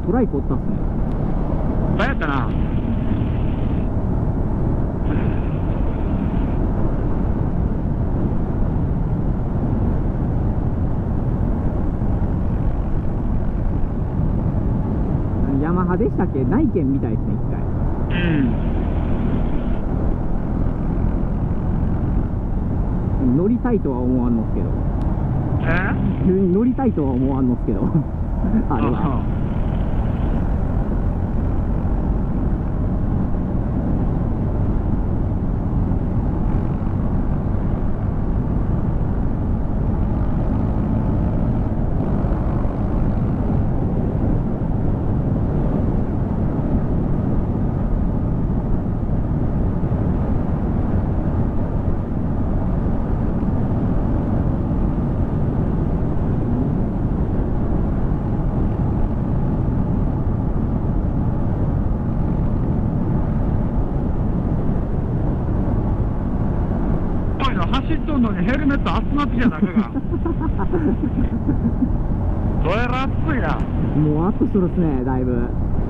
トライクおったっすね。 何やったな。 ヤマハでしたっけ、内見みたいですね、一回。乗りたいとは思わんのっすけど。乗りたいとは思わんのっすけど。あれは。 走っとんのにヘルメット熱なってきただけが。どうやら熱いな。 もうアップするっすね、だいぶ。もう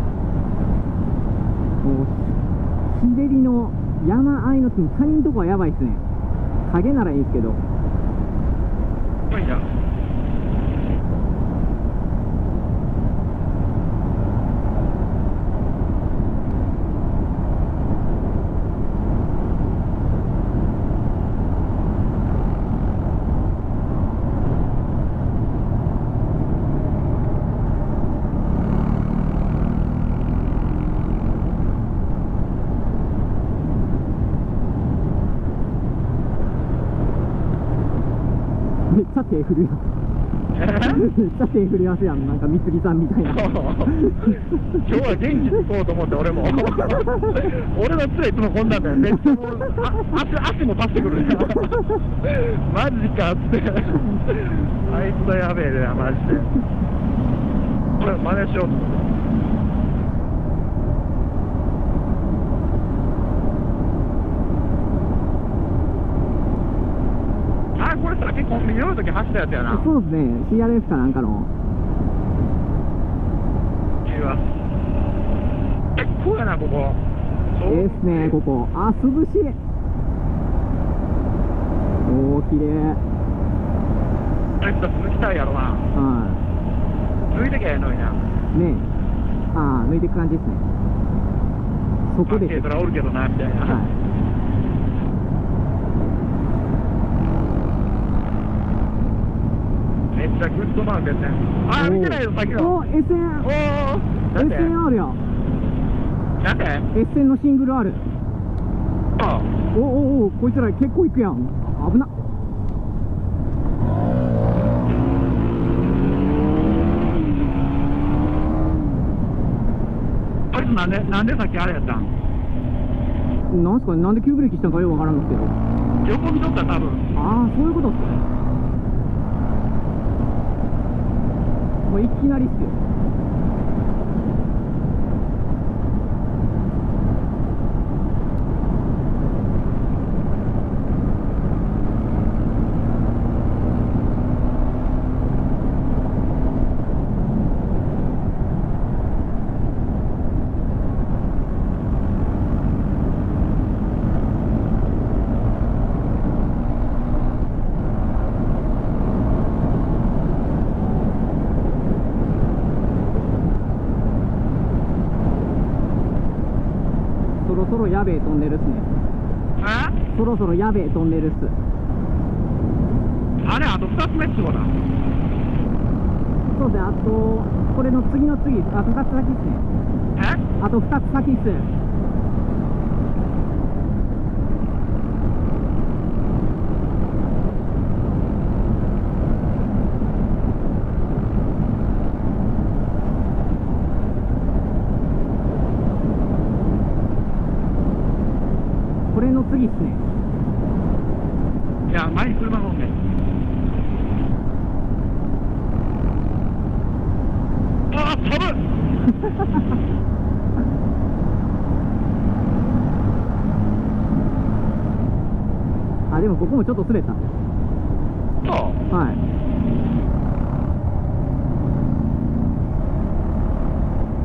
日照りの山あいの谷のとこはやばいっすね。影ならいいっすけど。 いいじゃん。 めっちゃ手振るやん。めっちゃ手振りますやん、なんか三つ木さんみたいな。 今日は元気に行こうと思って、俺も。俺の杖いつもこんなんだよ。めっちゃもう足も立ってくる。マジかって。あいつはやべえな、マジで。これ真似しようと思って。これさ、結構見ようとき走ったやつやな。 そうですね、CRF かなんかの。 結構やな、ここ。 ええっすね、ここ。あ、涼しい。おお、綺麗。 あいつは抜きたいやろな。 は抜いてきゃええのにな。 い。ねえ。ああ、抜いていく感じですね。そこで。 軽トラおるけどな、みたいな。 はい。 めっちゃグッドマークですね。ああ、見てないよ、さっきの。 お、SN。 おお、 SN あるや。 なんで SN のシングルある。 あおおお、こいつら結構いくやん。危な。 あいつなんでさっきあれやったん？ なんすかね、なんで急ブレーキしたんかよくわからんのですけど。 横見とったら多分。 ああ、そういうことっすね。もういきなりっすよ。そろそろやべえトンネルっすね。そろそろやべえトンネルっす。 あれ、あと2つ目ってことだ。 そうですね、あと、これの次の次、あと2つ先っすね。あと2つ先っす。これの次っすね。 いや、前に車乗んねん。ああ、飛ぶあ、でもここもちょっと滑った。 そうはい。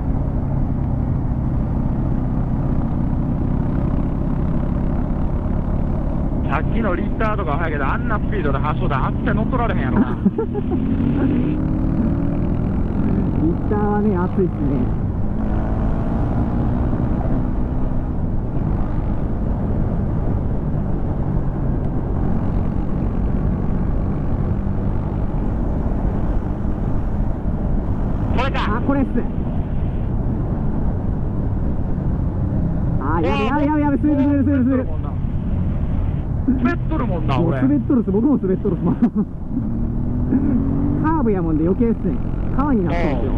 昨日リッターとか速いけど、あんなスピードで発祥だ、あって乗っ取られへんやろな。 リッターはね、熱いっすね。 これか。 あ、これっす。あ、やべ、滑る。 滑っとるもんな、 もう俺。 滑っとるっす、僕も滑っとるっす。カーブやもんで余計っすね。川になってるんですよ。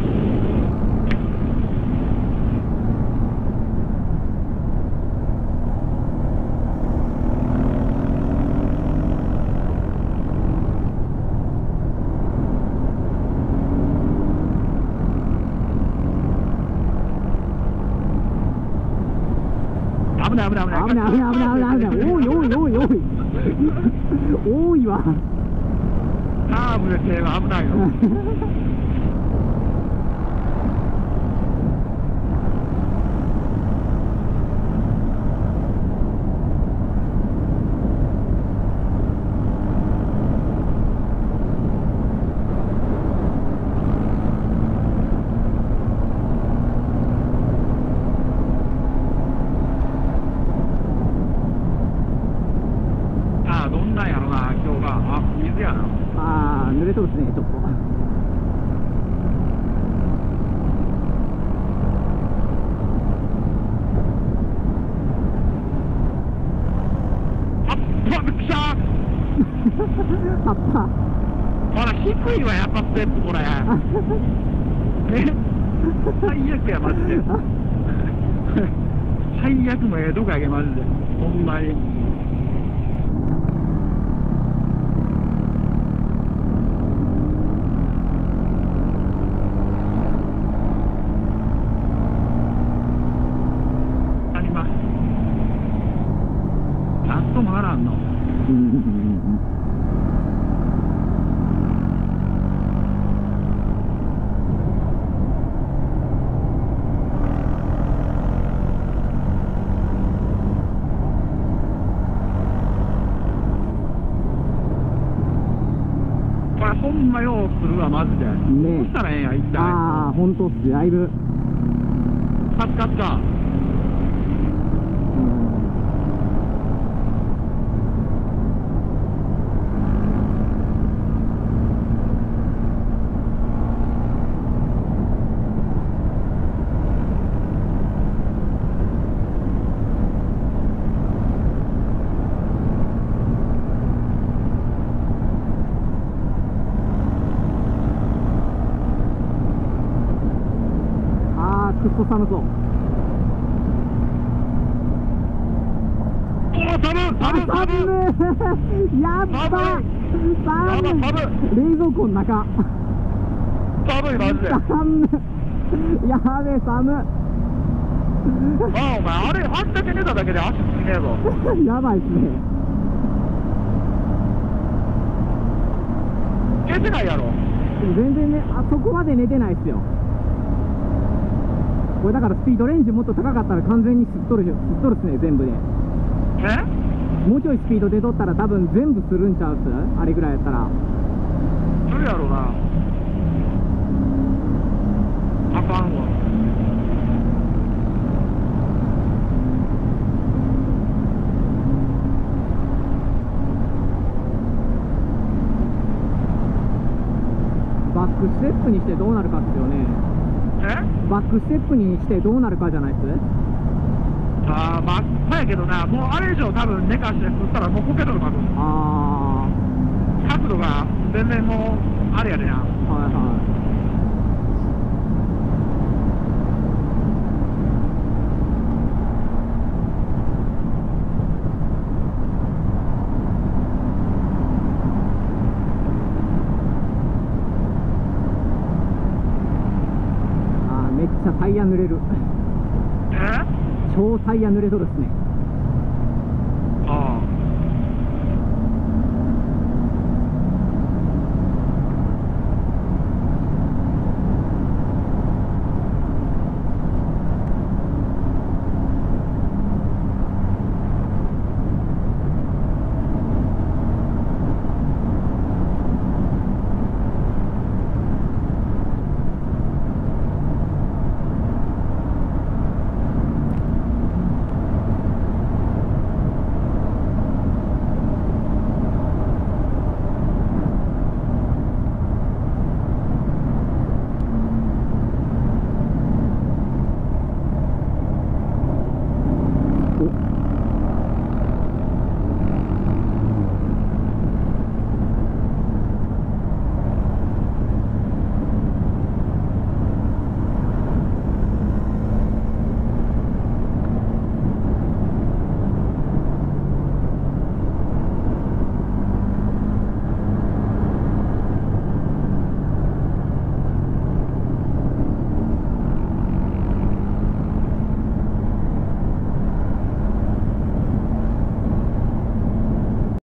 危ない。 危ない。おい。多いわ。 カーブで手が危ないよ。どんなんやろな、今日が。あ、水やな。 あー、濡れとるっすね、ちょっと。 びっくりした。 葉っぱ。 ほら、低いわ、やっぱステップ、これ。最悪や、マジで。最悪もどこやけ、マジで。ほんまに。ほんまようするわ、マジで。 ね、 どうしたらええんや、一体。 ああ、ほんとっす、だいぶ。 助かった。 くっそ寒そう。 寒い。 やっば冷蔵庫の中。 寒い、マジで。 やべえ、寒い。 お前、あんだけ寝ただけで足つきねえぞ。 やばいっすね。 寝てないやろ。 全然ね、そこまで寝てないっすよ。これだからスピードレンジもっと高かったら完全にすっとるっすね、全部で。もうちょいスピード出とったら多分全部するんちゃうっす、あれぐらいやったら。 するやろな。あかんわ。 バックステップにしてどうなるかっすよね。バックステップにしてどうなるかじゃないっす。 ああ、まあやけどな、もうあれ以上多分寝かして振ったらもうこけとるかと。 ああ、角度が全然もうあれやでな。 はいはい。めっちゃタイヤ濡れる。超タイヤ濡れとるっすね。